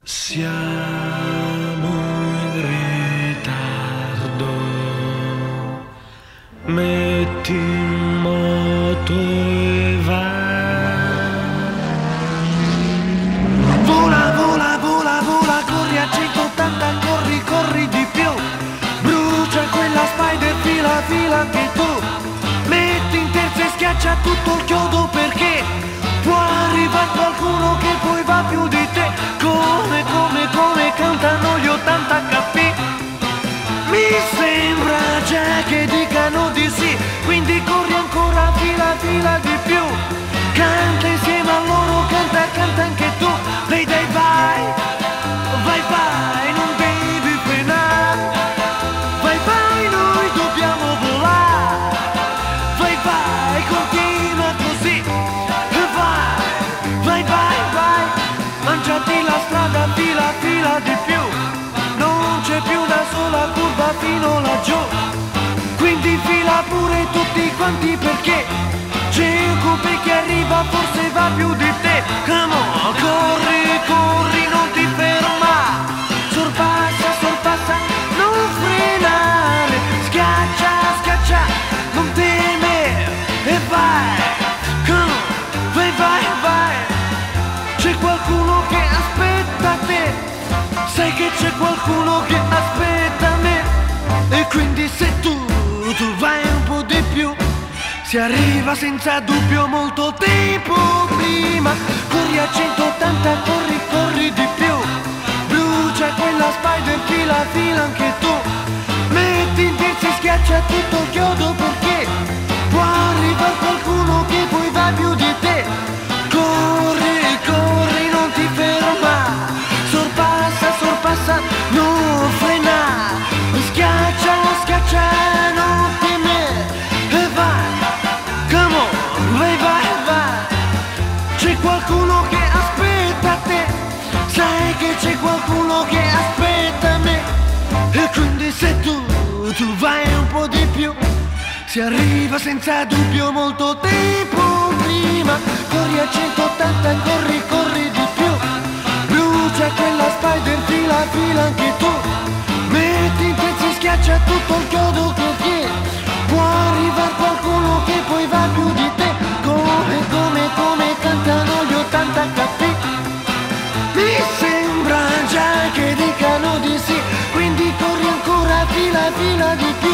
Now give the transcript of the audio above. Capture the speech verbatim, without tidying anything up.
Siamo in ritardo, metti in moto e vai. Vola, vola, vola, vola, corri a centottanta, corri, corri di più. Brucia quella spider, fila, fila anche tu. Metti in terza e schiaccia tutto il chiodo perché può arrivare qualcuno che poi va più di te. Come, come, come cantano gli ottanta K. Mi sembra già che dicano di sì, quindi corri ancora fila, fila di più. Canta insieme a loro, canta, canta anche tu. Dai, dai, vai, vai, vai, non devi frenare. Vai, vai, noi dobbiamo volare. Vai, vai, continua così. Vai, vai, vai, vai. Mangiati la strada, fila, fila di più. Non c'è più una sola curva fino laggiù. Quindi fila pure tutti quanti perché c'è un coupe che arriva, forse va più di te. Come on, corri, corri, non ti ferma. Sorpassa, sorpassa, non frenare. Schiaccia, schiaccia, non temere. E vai, come on, vai, vai, vai. C'è qualcuno che aspetta te. Sai che c'è qualcuno che aspetta me. E quindi se tu, tu vai un po' di più, si arriva senza dubbio molto tempo prima. Corri a centottanta, corri, corri di più. Brucia quella spider, fila, fila anche tu. Metti in terza e schiaccia tutto il chiodo perché può arrivare qualcuno che poi va più di te. Corri, corri, non ti ferma. Sorpassa, sorpassa, non frena. Schiaccia, schiaccia, non temere. E vai, come on, vai, vai, vai. C'è qualcuno che aspetta te. Sai che c'è qualcuno che aspetta me. E quindi se tu, tu vai un po' di più, si arriva senza dubbio molto tempo prima. Corri a centottanta, corri, corri di più. Brucia quella spider, fila, fila anche tu. Metti in terza e schiaccia tutto il chiodo perché può arrivare qualcuno che poi va più di te. Come, come, come cantano gli ottanta K. Mi sembra già che dicano di sì, quindi corri ancora fila, fila di più.